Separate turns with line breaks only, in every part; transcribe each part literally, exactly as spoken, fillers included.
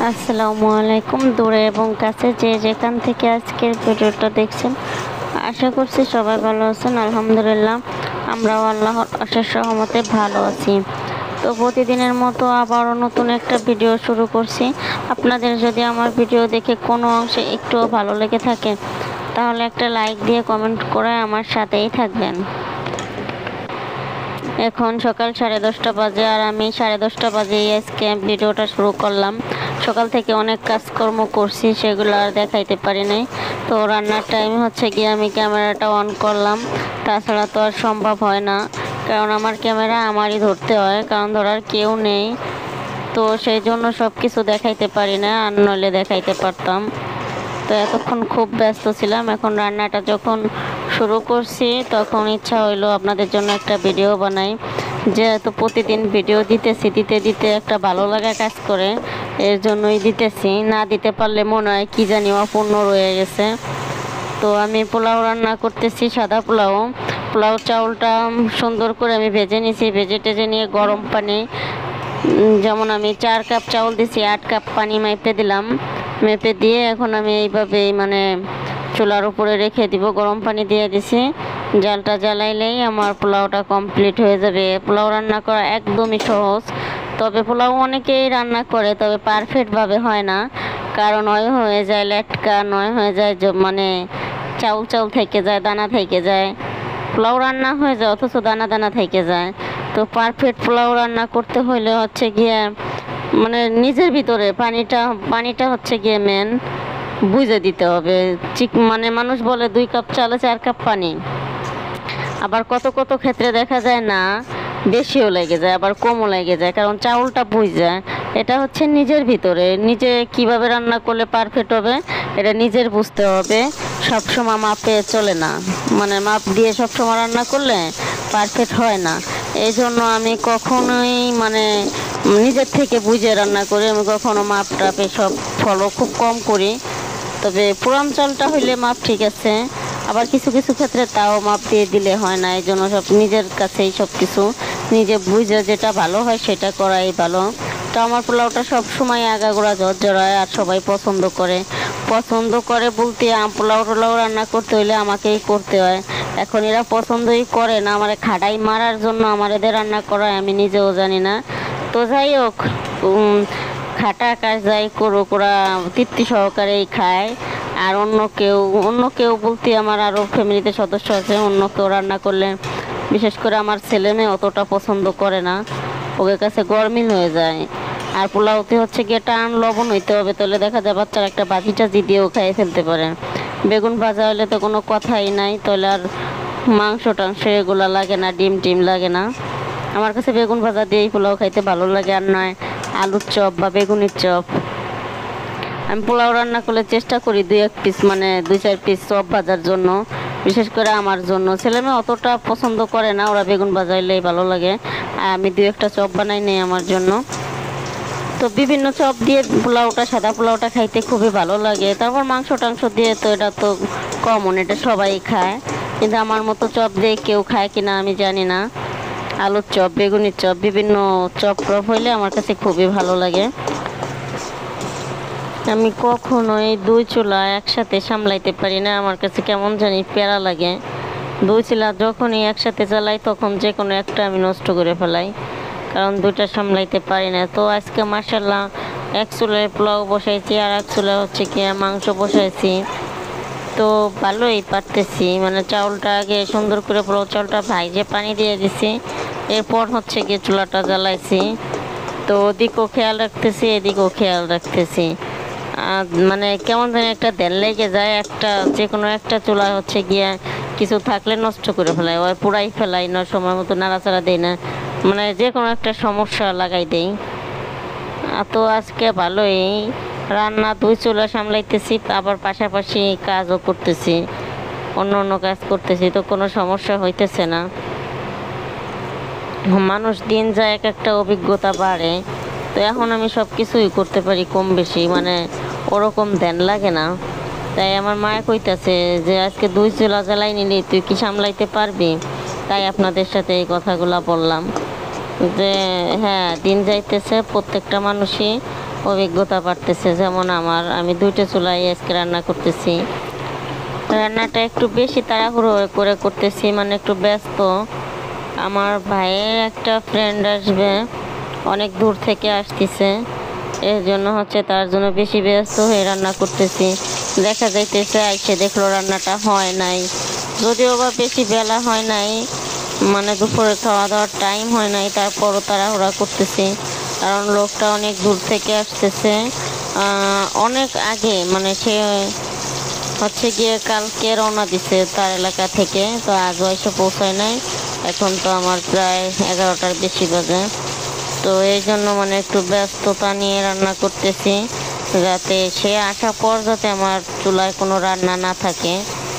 আসসালামু আলাইকুম। দূরে এবং কাছে যে যেখান থেকে আজকের ভিডিওটা দেখছেন, আশা করছি সবাই ভালো আছেন। আলহামদুলিল্লাহ আমরাও আল্লাহর অশেষ রহমতে ভালো আছি। তো প্রতিদিনের মতো আবারও নতুন একটা ভিডিও শুরু করছি। আপনাদের যদি আমার ভিডিও দেখে কোনো অংশে একটুও ভালো লেগে থাকে, তাহলে একটা লাইক দিয়ে কমেন্ট করে আমার সাথেই থাকবেন। এখন সকাল সাড়ে দশটা বাজে, আর আমি সাড়ে দশটা বাজেই আজকে ভিডিওটা শুরু করলাম। সকাল থেকে অনেক কাজকর্ম করছি, সেগুলো আর দেখাইতে পারি নাই। তো রান্নার টাইম হচ্ছে গিয়ে আমি ক্যামেরাটা অন করলাম, তাছাড়া তো আর সম্ভব হয় না, কারণ আমার ক্যামেরা আমারই ধরতে হয়, কারণ ধরার কেউ নেই। তো সেই জন্য সব কিছু দেখাইতে পারি না, আর নইলে দেখাইতে পারতাম। তো এতক্ষণ খুব ব্যস্ত ছিলাম। এখন রান্নাটা যখন শুরু করছি, তখন ইচ্ছা হইলো আপনাদের জন্য একটা ভিডিও বানাই। যেহেতু প্রতিদিন ভিডিও দিতেছি, দিতে দিতে একটা ভালো লাগা কাজ করে, এর জন্যই দিতেছি। না দিতে পারলে মনে হয় কী জানি অপূর্ণ রয়ে গেছে। তো আমি পোলাও রান্না করতেছি, সাদা পোলাও। পোলাও চাউলটা সুন্দর করে আমি ভেজে নিয়েছি। ভেজে টেজে নিয়ে গরম পানি, যেমন আমি চার কাপ চাউল দিছি, আট কাপ পানি মেপে দিলাম। মেপে দিয়ে এখন আমি এইভাবেই মানে চুলার উপরে রেখে দিব। গরম পানি দিয়ে দিছি, জালটা জ্বালাইলেই আমার পোলাওটা কমপ্লিট হয়ে যাবে। পোলাও রান্না করা একদমই সহজ, তবে পোলাও অনেকেই রান্না করে, তবে পারফেক্টভাবে হয় না, কারণ নয় হয়ে যায় লেটকা, নয় হয়ে যায় মানে চাউল চাউল থেকে যায়, দানা থেকে যায়। পোলাও রান্না হয়ে যায় অথচ দানা দানা থেকে যায়। তো পারফেক্ট পোলাও রান্না করতে হইলে হচ্ছে গিয়ে মানে নিজের ভিতরে পানিটা পানিটা হচ্ছে গিয়ে মেন বুঝে দিতে হবে। চিক মানে মানুষ বলে দুই কাপ চালে চার কাপ পানি, আবার কত কত ক্ষেত্রে দেখা যায় না বেশিও লেগে যায়, আবার কমও লেগে যায়, কারণ চাউলটা বুঝে। এটা হচ্ছে নিজের ভিতরে, নিজে কিভাবে রান্না করলে পারফেক্ট হবে এটা নিজের বুঝতে হবে। সবসময় মাপে চলে না, মানে মাপ দিয়ে সবসময় রান্না করলে পারফেক্ট হয় না। এই জন্য আমি কখনোই মানে নিজের থেকে বুঝে রান্না করি। আমি কখনো মাপ টাপে সব ফলো খুব কম করি। তবে পুরান চালটা হইলে মাপ ঠিক আছে, আবার কিছু কিছু ক্ষেত্রে তাও মাপ দিয়ে দিলে হয় না। এই জন্য সব নিজের কাছেই সব কিছু নিজে বুঝে যেটা ভালো হয় সেটা করাই ভালো। তো আমার পোলাওটা সবসময় আগাগোড়া ঝরঝরায়, আর সবাই পছন্দ করে। পছন্দ করে বলতে পোলাও টোলাও রান্না করতে হইলে আমাকেই করতে হয়। এখন এরা পছন্দই করে না, আমার খাড়াই মারার জন্য আমার এদের রান্না করায়, আমি নিজেও জানি না। তো যাই হোক, খাটা কাজ যাই করুক, ওরা তৃপ্তি সহকারেই খায়। আর অন্য কেউ অন্য কেউ বলতে আমার আরও ফ্যামিলিতে সদস্য আছে, অন্য কেউ রান্না করলে, বিশেষ করে আমার ছেলে মেয়ে অতটা পছন্দ করে না, ওদের কাছে গরমিল হয়ে যায়। আর পোলাওতে হচ্ছে গিয়ে টান লবণ হইতে হবে, তাহলে দেখা যায় বাচ্চারা একটা বাজি টাজি দিয়েও খাইয়ে ফেলতে পারে। বেগুন ভাজা হলে তো কোনো কথাই নাই, তাহলে আর মাংস টাংস এগুলো লাগে না, ডিম টিম লাগে না। আমার কাছে বেগুন ভাজা দিয়েই পোলাও খাইতে ভালো লাগে, আর নয় আলুর চপ বা বেগুনের চপ। আমি পোলাও রান্না করলে চেষ্টা করি দুই এক পিস মানে দুই চার পিস চপ ভাজার জন্য, বিশেষ করে আমার জন্য। ছেলেমেয়ে অতটা পছন্দ করে না, ওরা বেগুন ভাজা হলেই ভালো লাগে, আর আমি দুই একটা চপ বানাই নেই আমার জন্য। তো বিভিন্ন চপ দিয়ে পোলাওটা, সাদা পোলাওটা খাইতে খুবই ভালো লাগে। তারপর মাংস টাংস দিয়ে তো এটা তো কমন, এটা সবাই খায়, কিন্তু আমার মতো চপ দিয়ে কেউ খায় কিনা আমি জানি না। আলুর চপ, বেগুনের চপ, বিভিন্ন চপ টপ হইলে আমার কাছে খুবই ভালো লাগে। আমি কখনোই দুই চুলা একসাথে সামলাইতে পারি না, আমার কাছে কেমন জানি প্যারা লাগে। দুই চুলা যখনই একসাথে চালাই, তখন যে কোনো একটা আমি নষ্ট করে ফেলাই, কারণ দুইটা সামলাইতে পারি না। তো আজকে মাশাআল্লাহ এক চুলায় পোলাও বসাইছি, আর এক চুলা হচ্ছে কি মাংস বসাইছি। তো ভালোই পারতেছি, মানে চাউলটা আগে সুন্দর করে পোলাও চাউলটা ভাইজে পানি দিয়ে দিছি, এরপর হচ্ছে গিয়ে চুলাটা জ্বালাইছি। তো ওদিকেও খেয়াল রাখতেছি, এদিকেও খেয়াল রাখতেছি। মানে কেমন জানি একটা দেড় লেগে যায়, একটা যে কোনো একটা চুলা হচ্ছে গিয়া কিছু থাকলে নষ্ট করে ফেলাই, ওই পুরাই ফেলাই না, সময় মতো নাড়াচাড়া দেই না, মানে যে কোনো একটা সমস্যা লাগাই দেই। তো আজকে ভালোই রান্না দুই চুলা সামলাইতেছি, আবার পাশাপাশি কাজও করতেছি, অন্য অন্য কাজ করতেছি, তো কোনো সমস্যা হইতেছে না। মানুষ দিন যায় এক একটা অভিজ্ঞতা বাড়ে, তো এখন আমি সব কিছুই করতে পারি কম বেশি, মানে ওরকম ধ্যান লাগে না। তাই আমার মায়ে কইতাছে যে আজকে দুই চুলা জ্বালাই নিলি, তুই কি সামলাইতে পারবি? তাই আপনাদের সাথে এই কথাগুলো বললাম যে হ্যাঁ, দিন যাইতেছে, প্রত্যেকটা মানুষই অভিজ্ঞতা বাড়তেছে। যেমন আমার আমি দুইটা চুলায় আজকে রান্না করতেছি। রান্নাটা একটু বেশি তাড়াহুড়ো করে করতেছি, মানে একটু ব্যস্ত। আমার ভাইয়ের একটা ফ্রেন্ড আসবে, অনেক দূর থেকে আসতেছে, এর জন্য হচ্ছে তার জন্য বেশি ব্যস্ত হয়ে রান্না করতেছি। দেখা যাইতেছে আইসে দেখলো রান্নাটা হয় নাই, যদিও বা বেশি বেলা হয় নাই, মানে দুপুরে খাওয়া দাওয়ার টাইম হয় নাই, তারপরও তাড়াহুড়া করতেছি কারণ লোকটা অনেক দূর থেকে আসতেছে, অনেক আগে, মানে সে হচ্ছে গিয়ে কালকে রওনা দিছে তার এলাকা থেকে, তো আজও এসে পৌঁছায় নাই। এখন তো আমার প্রায় এগারোটার বেশি বাজে, তো এই জন্য মানে একটু ব্যস্ততা নিয়ে রান্না করতেছি, যাতে সে আসার পর যাতে আমার চুলায় কোনো রান্না না থাকে।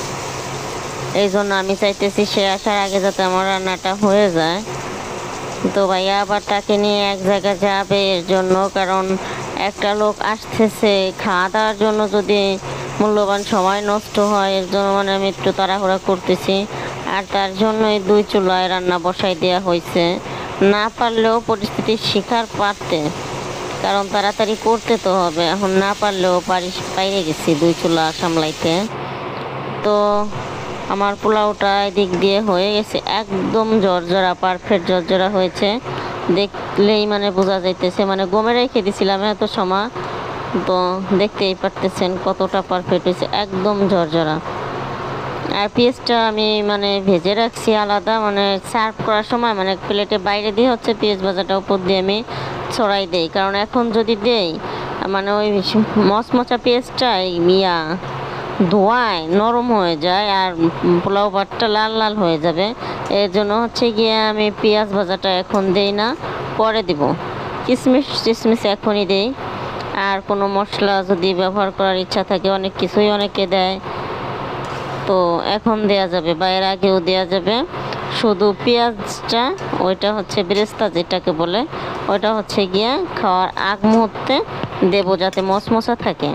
এই জন্য আমি চাইতেছি সে আসার আগে যাতে আমার রান্নাটা হয়ে যায়। তো ভাইয়া আবার তাকে নিয়ে এক জায়গায় যাবে এর জন্য, কারণ একটা লোক আসতেছে খাওয়া দাওয়ার জন্য, যদি মূল্যবান সময় নষ্ট হয় এর জন্য মানে আমি একটু তাড়াহুড়া করতেছি। আর তার জন্যই দুই চুলায় রান্না বসাই দেওয়া হয়েছে, না পারলেও পরিস্থিতির শিকার পারতে, কারণ তাড়াতাড়ি করতে তো হবে। এখন না পারলেও পারি পাইরে গেছি দুই চুলা সামলাইতে। তো আমার পোলাওটা এদিক দিয়ে হয়ে গেছে, একদম জর্জরা, পারফেক্ট জর্জরা হয়েছে, দেখলেই মানে বোঝা যাইতেছে, মানে গমে রেখে দিয়েছিলাম এত সময়, তো দেখতেই পারতেছেন কতটা পারফেক্ট হয়েছে, একদম ঝরঝরা। আর পেঁয়াজটা আমি মানে ভেজে রাখছি আলাদা, মানে সার্ভ করার সময় মানে প্লেটে বাইরে দিয়ে হচ্ছে পেঁয়াজ ভাজাটা উপর দিয়ে আমি ছড়াই দেই, কারণ এখন যদি দেই মানে ওই মচমচা পেঁয়াজটা মিয়া ধোয়ায় নরম হয়ে যায় আর পোলাও ভাতটা লাল লাল হয়ে যাবে। এর জন্য হচ্ছে গিয়ে আমি পেঁয়াজ ভাজাটা এখন দেই না, পরে দিব। কিশমিশ টিশমিশ এখনই দেই। আর কোনো মশলা যদি ব্যবহার করার ইচ্ছা থাকে, অনেক কিছুই অনেকে দেয়, তো এখন দেয়া যাবে বা এর আগেও দেওয়া যাবে। শুধু পেঁয়াজটা ওইটা হচ্ছে বেরেস্তা যেটাকে বলে, ওইটা হচ্ছে গিয়ে খাওয়ার আগ মুহূর্তে দেবো যাতে মশমশা থাকে।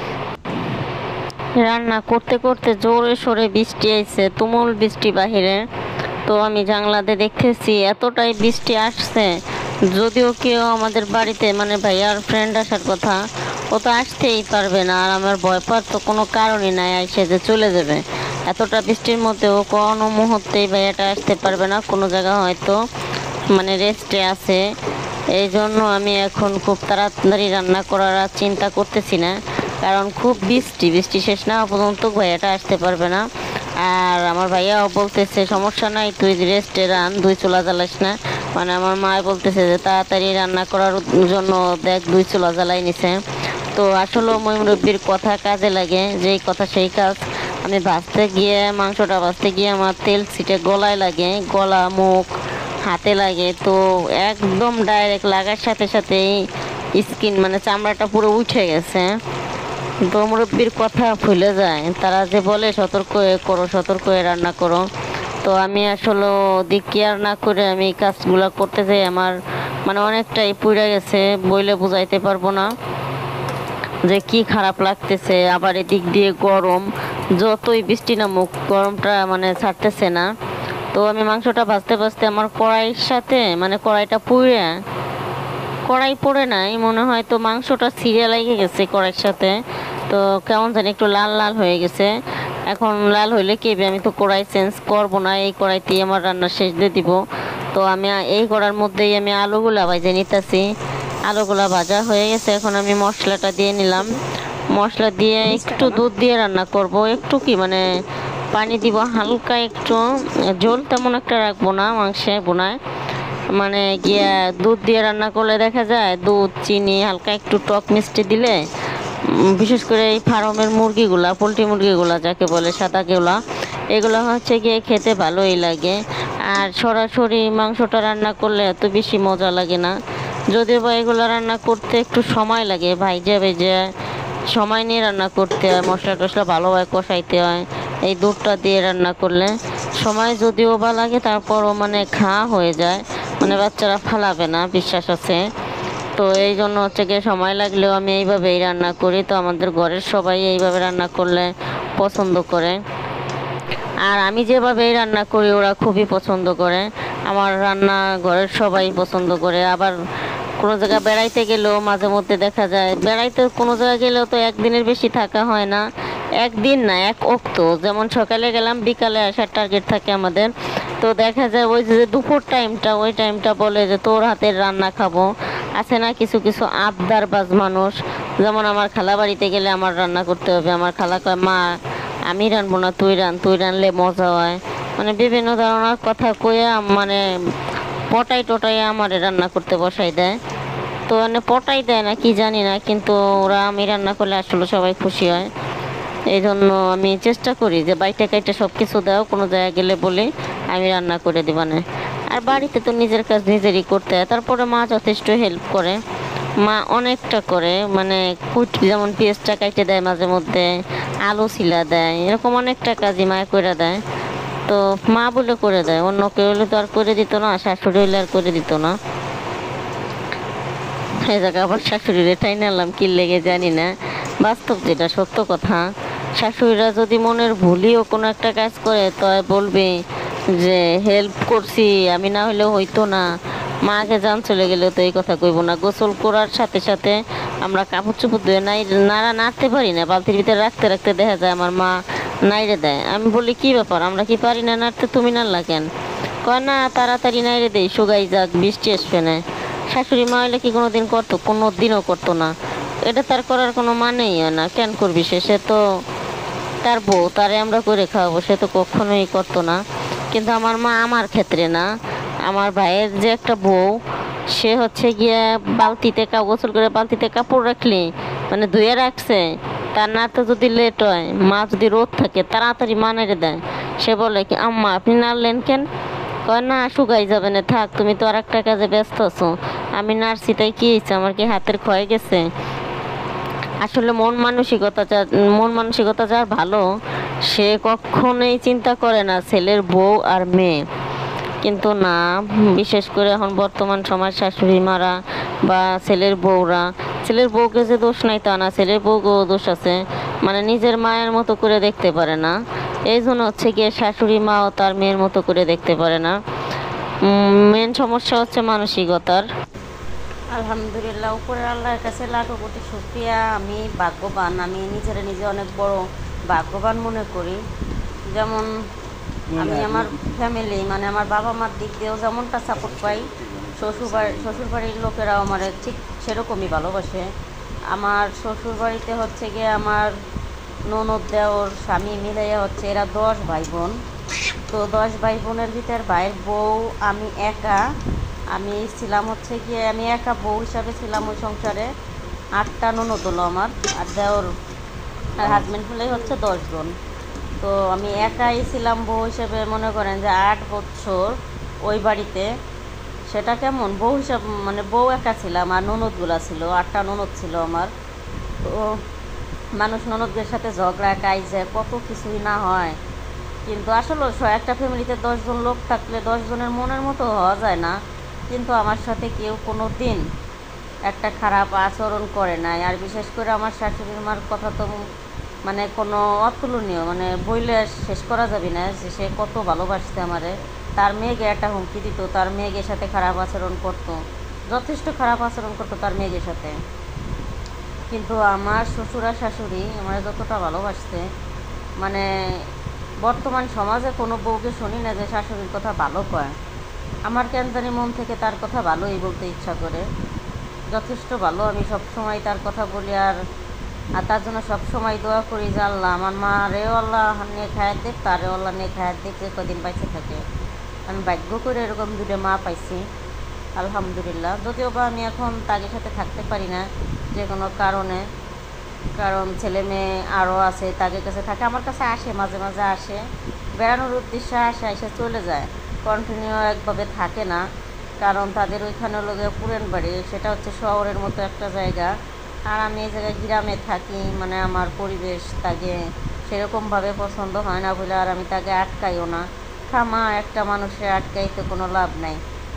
রান্না করতে করতে জোরে সোরে বৃষ্টি আইছে, তুমুল বৃষ্টি বাহিরে। তো আমি জানলাতে দেখতেছি এতটাই বৃষ্টি আসছে, যদিও কেউ আমাদের বাড়িতে মানে ভাইয়ার ফ্রেন্ড আসার কথা, ও তো আসতেই পারবে না, আর আমার ভয় পাওয়ার তো কোনো কারণই নাই আইসে যে চলে যাবে। এতটা বৃষ্টির মধ্যেও কোনো মুহূর্তেই ভাইয়াটা আসতে পারবে না, কোনো জায়গা হয়তো মানে রেস্টে আছে। এই জন্য আমি এখন খুব তাড়াতাড়ি রান্না করার চিন্তা করতেছি না, কারণ খুব বৃষ্টি বৃষ্টি শেষ না হওয়া পর্যন্ত ভাইয়াটা আসতে পারবে না। আর আমার ভাইয়াও বলতেছে সমস্যা নাই, তুই রেস্টে রান, দুই চুলা জ্বালাস না। মানে আমার মা বলতেছে যে তাড়াতাড়ি রান্না করার জন্য দেখ দুই চুলা জ্বালাই নিছে। তো আসলে মুরব্বির কথা কাজে লাগে, যেই কথা সেই কাজ। আমি ভাজতে গিয়ে মাংসটা ভাজতে গিয়ে আমার তেল ছিটে গলায় লাগে, গলা মুখ হাতে লাগে, তো একদম ডাইরেক্ট লাগার সাথে সাথেই স্কিন মানে চামড়াটা পুরো উঠে গেছে। তো মুরব্বির কথা ভুলে যায়, তারা যে বলে সতর্ক হয়ে করো, সতর্ক হয়ে রান্না করো। তো আমি আসলে দিক কেয়ার না করে আমি কাজগুলো করতে যাই, আমার মানে অনেকটাই পুড়ে গেছে, বইলে বুঝাইতে পারবো না যে কি খারাপ লাগতেছে। আবার এদিক দিয়ে গরম, যতই বৃষ্টি নামুক গরমটা মানে ছাড়তেছে না। তো আমি মাংসটা ভাজতে ভাজতে আমার কড়াইয়ের সাথে মানে কড়াইটা পুড়ে, কড়াই পড়ে নাই মনে হয়, তো মাংসটা ছিঁড়ে লেগে গেছে কড়াইয়ের সাথে, তো কেমন জানি একটু লাল লাল হয়ে গেছে। এখন লাল হইলে কি আমি তো কড়াই চেঞ্জ করবো না, এই কড়াইতেই আমার রান্না শেষ দিয়ে দিব। তো আমি এই কড়ার মধ্যেই আমি আলুগুলা ভাজে নিতেছি। আলুগুলা ভাজা হয়ে গেছে, এখন আমি মশলাটা দিয়ে নিলাম। মশলা দিয়ে একটু দুধ দিয়ে রান্না করব, একটু কি মানে পানি দিব হালকা একটু, ঝোল তেমন একটা রাখবো না মাংসে বোনায়, মানে গিয়া দুধ দিয়ে রান্না করলে দেখা যায় দুধ চিনি হালকা একটু টক মিষ্টি দিলে, বিশেষ করে এই ফার্মের মুরগিগুলা পোলট্রি মুরগিগুলা যাকে বলে সাদাগুলা, এগুলো হচ্ছে গিয়ে খেতে ভালোই লাগে। আর সরাসরি মাংসটা রান্না করলে এত বেশি মজা লাগে না, যদিও বা এগুলো রান্না করতে একটু সময় লাগে, ভাইজা ভেজে সময় নিয়ে রান্না করতে হয়, মশলা টশলা ভালোভাবে কষাইতে হয়। এই দুধটা দিয়ে রান্না করলে সময় যদিও বা লাগে, তারপরও মানে খাওয়া হয়ে যায়, মানে বাচ্চারা ফালাবে না বিশ্বাস আছে। তো এই জন্য হচ্ছে গিয়ে সময় লাগলেও আমি এইভাবেই রান্না করি। তো আমাদের ঘরের সবাই এইভাবে রান্না করলে পছন্দ করে, আর আমি যেভাবেই রান্না করি ওরা খুবই পছন্দ করে, আমার রান্না ঘরের সবাই পছন্দ করে। আবার কোনো জায়গায় বেড়াইতে গেলেও মাঝে মধ্যে দেখা যায়, বেড়াইতে কোনো জায়গায় গেলেও তো একদিনের বেশি থাকা হয় না, একদিন না এক অক্ত, যেমন সকালে গেলাম বিকালে আসার টার্গেট থাকে আমাদের। তো দেখা যায় ওই যে দুপুর টাইমটা, ওই টাইমটা বলে যে তোর হাতের রান্না খাবো। আছে না কিছু কিছু আবদারবাজ মানুষ, যেমন আমার খালা বাড়িতে গেলে আমার রান্না করতে হবে, আমার খালা কয় মা আমি রানবো না, তুই রান, তুই রানলে মজা হয়, মানে বিভিন্ন ধরনের কথা কইয়া মানে পটাই টটাই আমার রান্না করতে বসাই দেয়। তো মানে পটাই দেয় না কি জানি না, কিন্তু ওরা আমি রান্না করলে আসলে সবাই খুশি হয়। এই জন্য আমি চেষ্টা করি যে বাইটা কাইটা সব কিছু দাও, কোনো জায়গায় গেলে বলে আমি রান্না করে দেবা না। আর বাড়িতে তো নিজের কাজ নিজেরই করতে হয়। তারপরে মা যথেষ্ট হেল্প করে, মা অনেকটা করে, মানে কুট যেমন পেঁয়াজটা কাইটে দেয়, মাঝে মধ্যে আলু ছিলা দেয়, এরকম অনেকটা কাজই মা করে দেয়। তো মা বলে করে দেয়, অন্য কেউ হলে তো আর করে দিত না, শাশুড়ি হলে আর করে দিত না। এই জায়গায় আবার শাশুড়ির এটাই নিলাম কি লেগে জানি না, বাস্তব যেটা সত্য কথা। শাশুড়িরা যদি মনের ভুলিও কোনো একটা কাজ করে তো বলবে যে হেল্প করছি আমি, না হলেও হইতো না। মাকে জান চলে গেলেও তো এই কথা কইব না। গোসল করার সাথে সাথে আমরা কাপড় চোপড় ধুয়ে নাই নাড়া নাড়তে পারি না, বালতির ভিতরে রাখতে রাখতে দেখা যায় আমার মা নাইড়ে দেয়। আমি বলি কি ব্যাপার, আমরা কি পারি না নাড়তে, তুমি নাড়লা কেন? কয় না তাড়াতাড়ি নাইড়ে দেই, শুকাই যাক, বৃষ্টি আসবে না। শাশুড়ি মা হলে কি কোনো দিন করতো? কোনো দিনও করতো না। এটা তার করার কোনো মানেই হয় না, কেন করবি? সে সে তো তার বউ, তারে আমরা করে খাওয়াবো, সে তো কখনোই করতো না। কিন্তু আমার মা আমার ক্ষেত্রে না, আমার ভাইয়ের যে একটা বউ, সে হচ্ছে গিয়ে বালতিতে কা গোসল করে বালতিতে কাপড় রাখলি, মানে ধুয়ে রাখছে, তার নাড়তে যদি লেট হয়, মা যদি রোদ থাকে তাড়াতাড়ি মা নেড়ে দেয়। সে বলে কি আম্মা আপনি নাড়লেন কেন? কয় না শুকাই যাবে না, থাক, তুমি তো আর একটা কাজে ব্যস্ত আছো, আমি নাড়ছি তাই কি হয়েছে, আমার কি হাতের ক্ষয় গেছে? আসলে মন মানসিকতা যা মন মানসিকতা যার ভালো, সে কখনোই চিন্তা করে না ছেলের বউ আর মেয়ে। কিন্তু না, বিশেষ করে এখন বর্তমান সমাজ শাশুড়ি মারা বা ছেলের বউরা, ছেলের বউকে যে দোষ নাই তা না, ছেলের বউকেও দোষ আছে, মানে নিজের মায়ের মতো করে দেখতে পারে না। এই জন্য হচ্ছে গিয়ে শাশুড়ি মাও তার মেয়ের মতো করে দেখতে পারে না। মেন সমস্যা হচ্ছে মানসিকতার। আলহামদুলিল্লাহ, উপরের আল্লাহর কাছে লাখো কোটি শুকরিয়া। আমি ভাগ্যবান, আমি নিজেরা নিজে অনেক বড় ভাগ্যবান মনে করি। যেমন আমি আমার ফ্যামিলি, মানে আমার বাবা মার দিক দিয়েও যেমনটা সাপোর্ট পাই, শ্বশুরবাড়ি শ্বশুরবাড়ির লোকেরাও আমার ঠিক সেরকমই ভালোবাসে। আমার শ্বশুরবাড়িতে হচ্ছে গিয়ে আমার ননদ দেওর স্বামী মিলাইয়া হচ্ছে এরা দশ ভাই বোন। তো দশ ভাই বোনের ভিতর ভাইয়ের বউ আমি একা, আমি ছিলাম হচ্ছে গিয়ে আমি একা বউ হিসাবে ছিলাম ওই সংসারে। আটটা ননদ হলো আমার, আর দেওর আর হাজব্যান্ড মিলেই হচ্ছে দশজন। তো আমি একাই ছিলাম বউ হিসেবে, মনে করেন যে আট বছর ওই বাড়িতে। সেটা কেমন বউ হিসাব, মানে বউ একা ছিলাম আর ননদগুলা ছিল, আটটা ননদ ছিল আমার। তো মানুষ ননদদের সাথে ঝগড়া কাইজে কত কিছুই না হয়, কিন্তু আসলে একটা ফ্যামিলিতে দশজন লোক থাকলে দশজনের মনের মতো হওয়া যায় না। কিন্তু আমার সাথে কেউ কোনো দিন একটা খারাপ আচরণ করে নাই। আর বিশেষ করে আমার শাশুড়ির মার কথা তো মানে কোনো অতুলনীয়, মানে বইলে শেষ করা যাবে না যে সে কত ভালোবাসতে আমারে। তার মেয়েকে একটা হুমকি দিত, তার মেয়েদের সাথে খারাপ আচরণ করতো, যথেষ্ট খারাপ আচরণ করতো তার মেয়েদের সাথে। কিন্তু আমার শ্বশুর আর শাশুড়ি আমার যতটা ভালোবাসতে, মানে বর্তমান সমাজে কোনো বউকে শুনি না যে শাশুড়ির কথা ভালো কয়। আমার কেন জানি মন থেকে তার কথা ভালোই বলতে ইচ্ছা করে, যথেষ্ট ভালো। আমি সবসময় তার কথা বলি, আর আর তার জন্য সবসময় দোয়া করি যে আল্লাহ আমার মা রেও আল্লাহ নিয়ে খায়াত দেখ, তারেও আল্লাহ নিয়ে খায়াত দেখ, যে কদিন পাইছে থাকে। আমি ভাগ্য করে এরকম দুটো মা পাইছি আলহামদুলিল্লাহ। যদিও বা আমি এখন তাদের সাথে থাকতে পারি না যে কোনো কারণে, কারণ ছেলে মেয়ে আরও আছে, তাদের কাছে থাকে, আমার কাছে আসে, মাঝে মাঝে আসে, বেড়ানোর উদ্দেশ্যে আসে, এসে চলে যায়, কন্টিনিউ একভাবে থাকে না। কারণ তাদের ওইখানে লোকে পুরান বাড়ি, সেটা হচ্ছে শহরের মতো একটা জায়গা, আর আমি এই জায়গায় গ্রামে থাকি, মানে আমার পরিবেশ তাকে সেরকমভাবে পছন্দ হয় না বলে আর আমি তাকে আটকাইও না। থামা একটা মানুষের আটকাইতে কোনো লাভ নাই,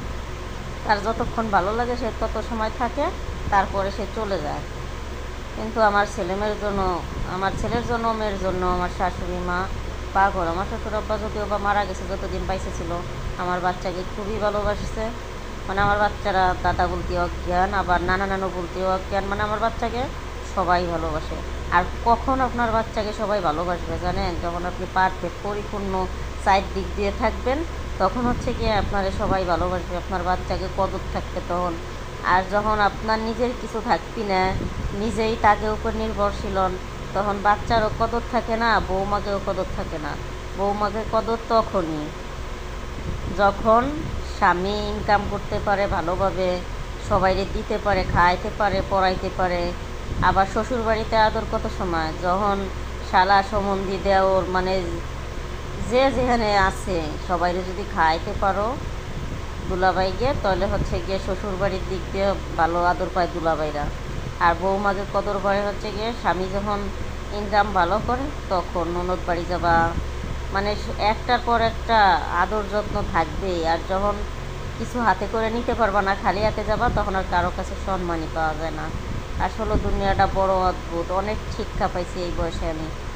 তার যতক্ষণ ভালো লাগে সে তত সময় থাকে, তারপরে সে চলে যায়। কিন্তু আমার ছেলেমেয়ের জন্য, আমার ছেলের জন্য, মেয়ের জন্য আমার শাশুড়ি মা পাগল। আমার শ্বশুর আব্বা যদিও বা মারা গেছে, যতদিন বাইসে ছিল আমার বাচ্চাকে খুবই ভালোবাসছে। মানে আমার বাচ্চারা দাদা বলতে অজ্ঞান, আবার নানা নানু বলতে অজ্ঞান। মানে আমার বাচ্চাকে সবাই ভালোবাসে। আর কখন আপনার বাচ্চাকে সবাই ভালোবাসবে জানেন? যখন আপনি পারফেক্ট পরিপূর্ণ সাইড দিক দিয়ে থাকবেন, তখন হচ্ছে গিয়ে আপনারে সবাই ভালোবাসবে, আপনার বাচ্চাকে কদর থাকবে তখন। আর যখন আপনার নিজের কিছু থাকবি না, নিজেই তাকে উপর নির্ভরশীল হন, তখন বাচ্চারও কদর থাকে না, বৌমাকেও কদর থাকে না। বৌমাকে কদর তখনই যখন স্বামী ইনকাম করতে পারে ভালোভাবে, সবাইরে দিতে পারে, খাইতে পারে, পড়াইতে পারে। আবার শ্বশুরবাড়িতে আদর কত সময়, যখন শালা সম্বন্ধী দেওর মানে যে যেখানে আছে সবাইরে যদি খাইতে পারো দুলাভাই গিয়ে, তাহলে হচ্ছে গিয়ে শ্বশুরবাড়ির দিক দিয়ে ভালো আদর পায় দুলাভাইরা। আর বৌমাকে কদর করে হচ্ছে গিয়ে স্বামী যখন ইনকাম ভালো করে, তখন ননদ বাড়ি যাবা, মানে একটার পর একটা আদর যত্ন থাকবেই। আর যখন কিছু হাতে করে নিতে পারবা না, খালি হাতে যাবা, তখন আর কারো কাছে সম্মানই পাওয়া যায় না। আসলে দুনিয়াটা বড় অদ্ভুত, অনেক শিক্ষা পাইছি এই বয়সে আমি।